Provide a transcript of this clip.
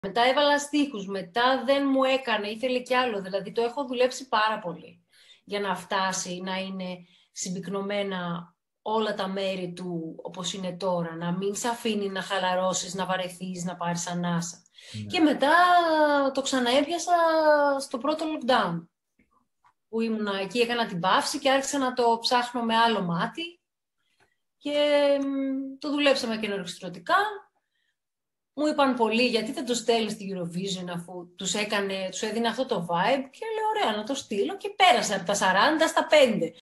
Μετά έβαλα στίχους, μετά δεν μου έκανε, ήθελε κι άλλο. Δηλαδή το έχω δουλέψει πάρα πολύ για να φτάσει, να είναι συμπυκνωμένα όλα τα μέρη του όπως είναι τώρα. Να μην σε αφήνει να χαλαρώσεις, να βαρεθείς, να πάρεις ανάσα. Ναι. Και μετά το ξαναέπιασα στο πρώτο lockdown. Που ήμουνα εκεί, έκανα την παύση και άρχισα να το ψάχνω με άλλο μάτι. Και το δουλέψαμε και ενορχιστρωτικά. Μου είπαν πολλοί, γιατί δεν το στέλνεις στη Eurovision αφού τους έδινε αυτό το vibe και λέω ωραία να το στείλω και πέρασε από τα 40 στα 5.